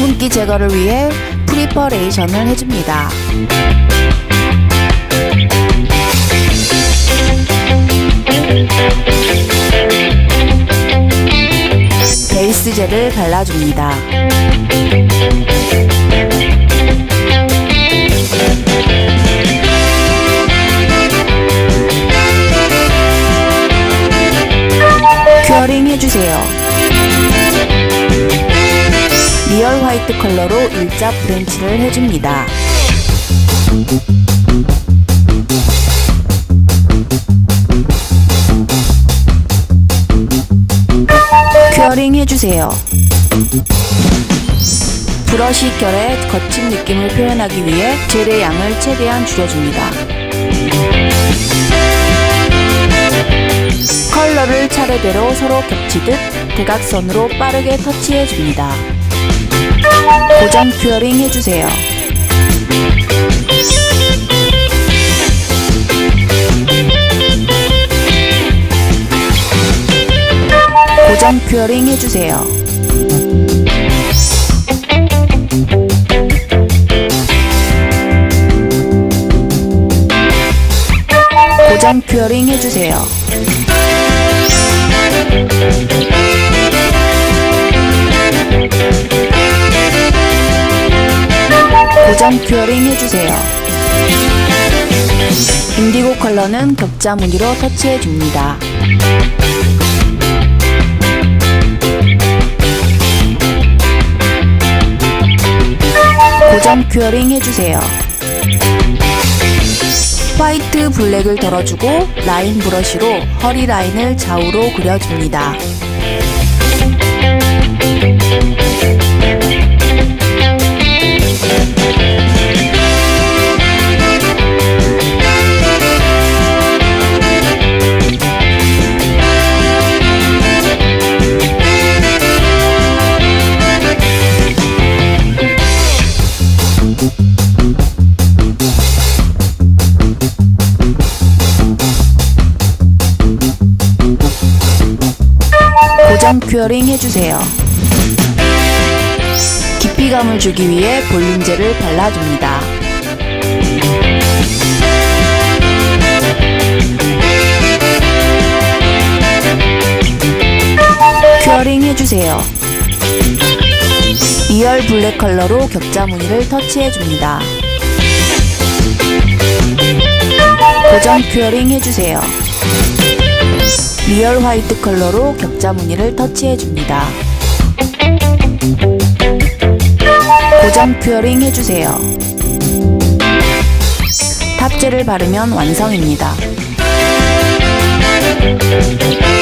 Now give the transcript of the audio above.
수분기 제거를 위해 프리퍼레이션을 해줍니다. 베이스 젤을 발라줍니다. 큐어링 해주세요. 리얼 화이트 컬러로 일자 브랜치를 해줍니다. 큐어링 해주세요. 브러쉬 결의 거친 느낌을 표현하기 위해 젤의 양을 최대한 줄여줍니다. 컬러를 차례대로 서로 겹치듯 대각선으로 빠르게 터치해줍니다. 고정 큐어링 해주세요. 고정 큐어링 해주세요. 고정 큐어링 해주세요. 고정 큐어링 해주세요. 인디고 컬러는 격자 무늬로 터치해줍니다. 고정 큐어링 해주세요. 화이트 블랙을 덜어주고 라인 브러쉬로 허리 라인을 좌우로 그려줍니다. 고정 큐어링 해주세요. 깊이감을 주기 위해 볼륨젤을 발라줍니다. 큐어링 해주세요. 리얼 블랙 컬러로 격자 무늬를 터치해줍니다. 고정 큐어링 해주세요. 리얼 화이트 컬러로 격자 무늬를 터치해줍니다. 고정 큐어링 해주세요. 탑젤을 바르면 완성입니다.